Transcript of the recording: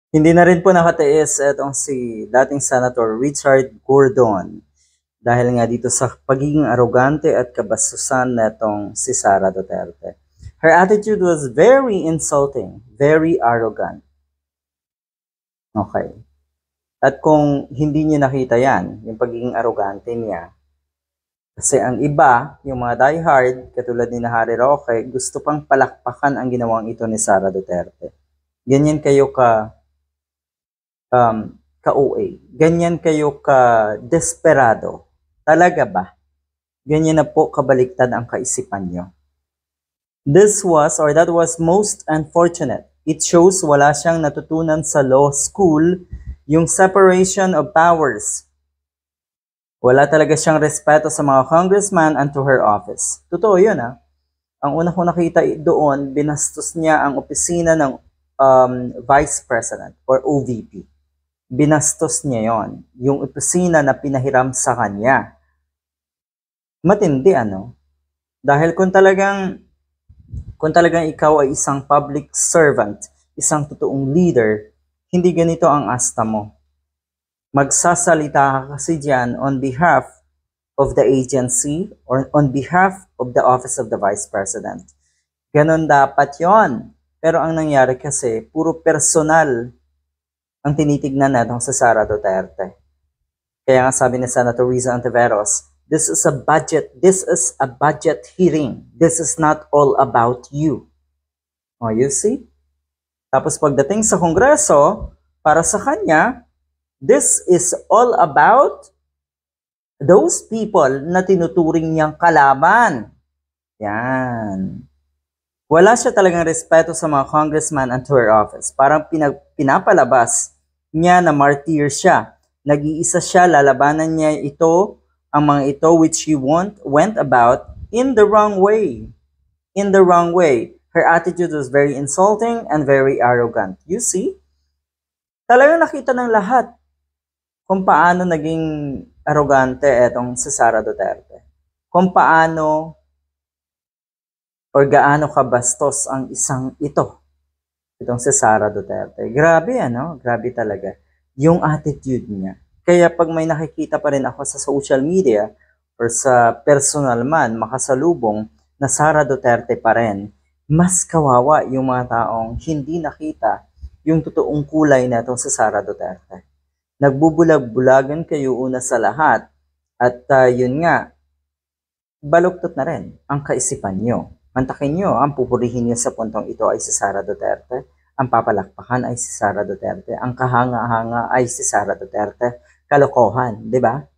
Hindi na rin po nakatiis itong si dating Senator Richard Gordon dahil nga dito sa pagiging arrogante at kabastusan netong si Sara Duterte. Her attitude was very insulting, very arrogant. Okay. At kung hindi niyo nakita yan, yung pagiging arrogante niya, kasi ang iba, yung mga diehard, katulad ni Harry Roque, gusto pang palakpakan ang ginawang ito ni Sara Duterte. Ganyan kayo ka-OA. Ganyan kayo ka-desperado. Talaga ba? Ganyan na po kabaliktad ang kaisipan nyo. That was most unfortunate. It shows wala siyang natutunan sa law school, yung separation of powers. Wala talaga siyang respeto sa mga congressman and to her office. Totoo yun Ang una ko nakita doon, binastos niya ang opisina ng Vice President or OVP. Binastos niya yon, yung opisina na pinahiram sa kanya. Matindi Dahil kung talagang ikaw ay isang public servant, isang totoong leader, hindi ganito ang asta mo. Magsasalita ka kasi dyan on behalf of the agency or on behalf of the office of the Vice President. Ganon dapat yon. Pero ang nangyari kasi, puro personal ang tinitignan natong sa Sara Duterte. Kaya nga sabi ni Senator Riza Ontiveros, this is a budget hearing. This is not all about you. Oh, you see? Tapos pagdating sa Kongreso, para sa kanya, this is all about those people na tinuturing niyang kalaban. Yan. Wala siya talagang respeto sa mga congressman and to her office. Parang pinapalabas niya na martyr siya. Nag-iisa siya, lalabanan niya ang mga ito which he went about in the wrong way. In the wrong way. Her attitude was very insulting and very arrogant. You see? Talagang nakita ng lahat kung paano naging arrogante etong si Sara Duterte. Kung paano or gaano kabastos ang isang itong si Sara Duterte. Grabe grabe talaga yung attitude niya. Kaya pag may nakikita pa rin ako sa social media or sa personal man, makasalubong na Sara Duterte pa rin, mas kawawa yung mga taong hindi nakita yung totoong kulay na itong si Sara Duterte. Nagbubulag-bulagan kayo una sa lahat at yun nga, baluktot na rin ang kaisipan nyo. Mantakin nyo, ang pupurihin nyo sa puntong ito ay si Sara Duterte. Ang papalakpakan ay si Sara Duterte. Ang kahanga-hanga ay si Sara Duterte. Kalokohan, di ba?